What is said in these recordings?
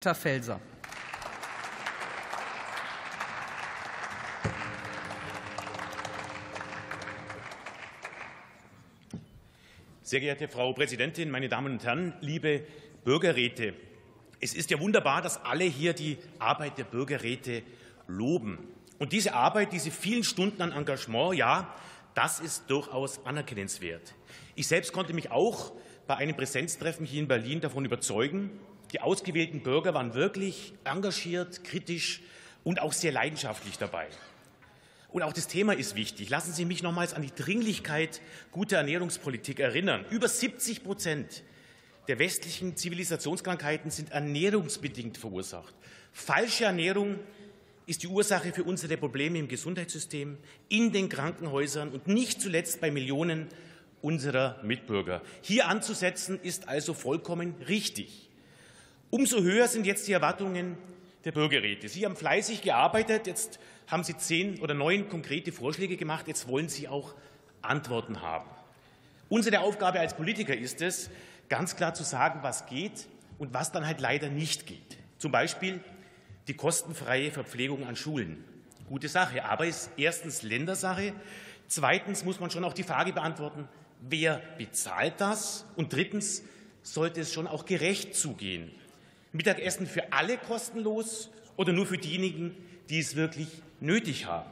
Dr. Felser. Sehr geehrte Frau Präsidentin, meine Damen und Herren, liebe Bürgerräte! Es ist ja wunderbar, dass alle hier die Arbeit der Bürgerräte loben. Und diese Arbeit, diese vielen Stunden an Engagement, ja, das ist durchaus anerkennenswert. Ich selbst konnte mich auch bei einem Präsenztreffen hier in Berlin davon überzeugen, die ausgewählten Bürger waren wirklich engagiert, kritisch und auch sehr leidenschaftlich dabei. Und auch das Thema ist wichtig. Lassen Sie mich nochmals an die Dringlichkeit guter Ernährungspolitik erinnern. Über 70% der westlichen Zivilisationskrankheiten sind ernährungsbedingt verursacht. Falsche Ernährung ist die Ursache für unsere Probleme im Gesundheitssystem, in den Krankenhäusern und nicht zuletzt bei Millionen unserer Mitbürger. Hier anzusetzen ist also vollkommen richtig. Umso höher sind jetzt die Erwartungen der Bürgerräte. Sie haben fleißig gearbeitet, jetzt haben Sie 10 oder 9 konkrete Vorschläge gemacht, jetzt wollen Sie auch Antworten haben. Unsere Aufgabe als Politiker ist es, ganz klar zu sagen, was geht und was dann halt leider nicht geht. Zum Beispiel die kostenfreie Verpflegung an Schulen. Gute Sache, aber ist erstens Ländersache. Zweitens muss man schon auch die Frage beantworten, wer bezahlt das? Und drittens sollte es schon auch gerecht zugehen. Mittagessen für alle kostenlos oder nur für diejenigen, die es wirklich nötig haben?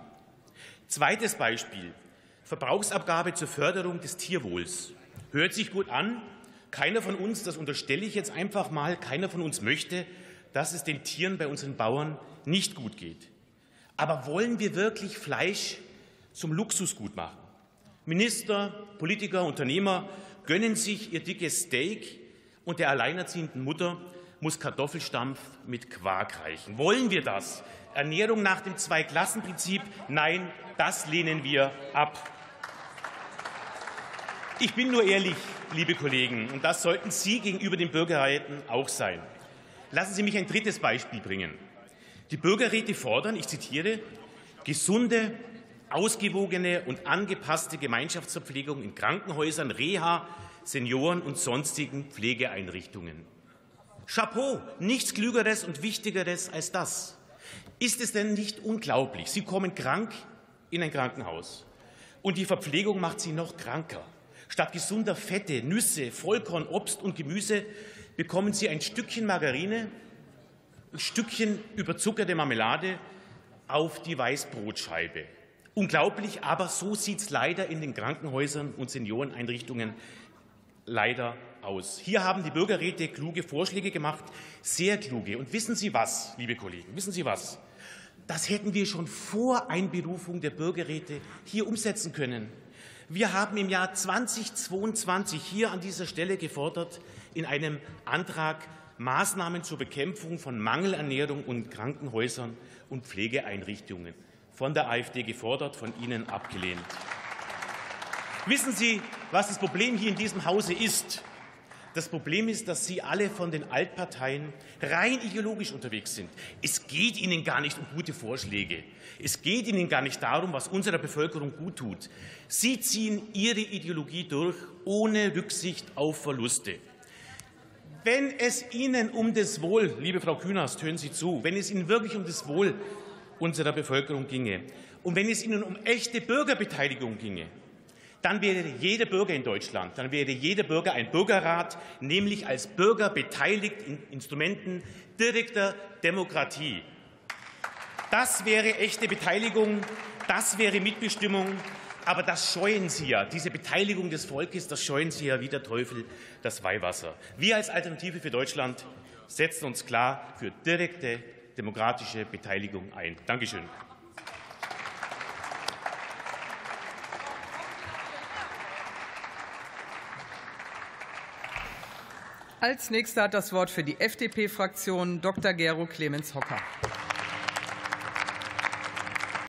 Zweites Beispiel, Verbrauchsabgabe zur Förderung des Tierwohls. Hört sich gut an. Keiner von uns, das unterstelle ich jetzt einfach mal, keiner von uns möchte, dass es den Tieren bei unseren Bauern nicht gut geht. Aber wollen wir wirklich Fleisch zum Luxusgut machen? Minister, Politiker, Unternehmer gönnen sich ihr dickes Steak und der alleinerziehenden Mutter muss Kartoffelstampf mit Quark reichen. Wollen wir das? Ernährung nach dem Zweiklassenprinzip? Nein, das lehnen wir ab. Ich bin nur ehrlich, liebe Kollegen, und das sollten Sie gegenüber den Bürgerräten auch sein. Lassen Sie mich ein drittes Beispiel bringen. Die Bürgerräte fordern, ich zitiere, gesunde, ausgewogene und angepasste Gemeinschaftsverpflegung in Krankenhäusern, Reha, Senioren- und sonstigen Pflegeeinrichtungen. Chapeau, nichts Klügeres und Wichtigeres als das. Ist es denn nicht unglaublich? Sie kommen krank in ein Krankenhaus und die Verpflegung macht Sie noch kranker. Statt gesunder Fette, Nüsse, Vollkorn, Obst und Gemüse bekommen Sie ein Stückchen Margarine, ein Stückchen überzuckerte Marmelade auf die Weißbrotscheibe. Unglaublich, aber so sieht es leider in den Krankenhäusern und Senioreneinrichtungen leider aus. Hier haben die Bürgerräte kluge Vorschläge gemacht, sehr kluge. Und wissen Sie was, liebe Kollegen, wissen Sie was? Das hätten wir schon vor Einberufung der Bürgerräte hier umsetzen können. Wir haben im Jahr 2022 hier an dieser Stelle gefordert, in einem Antrag Maßnahmen zur Bekämpfung von Mangelernährung in Krankenhäusern und Pflegeeinrichtungen. Von der AfD gefordert, von Ihnen abgelehnt. Wissen Sie, was das Problem hier in diesem Hause ist? Das Problem ist, dass Sie alle von den Altparteien rein ideologisch unterwegs sind. Es geht Ihnen gar nicht um gute Vorschläge. Es geht Ihnen gar nicht darum, was unserer Bevölkerung gut tut. Sie ziehen Ihre Ideologie durch, ohne Rücksicht auf Verluste. Wenn es Ihnen um das Wohl, liebe Frau Künast, hören Sie zu, wenn es Ihnen wirklich um das Wohl unserer Bevölkerung ginge und wenn es Ihnen um echte Bürgerbeteiligung ginge, dann wäre jeder Bürger in Deutschland, dann wäre jeder Bürger ein Bürgerrat, nämlich als Bürger beteiligt in Instrumenten direkter Demokratie. Das wäre echte Beteiligung, das wäre Mitbestimmung, aber das scheuen Sie ja, diese Beteiligung des Volkes, das scheuen Sie ja wie der Teufel das Weihwasser. Wir als Alternative für Deutschland setzen uns klar für direkte demokratische Beteiligung ein. Dankeschön. Als Nächster hat das Wort für die FDP-Fraktion Dr. Gero Clemens Hocker.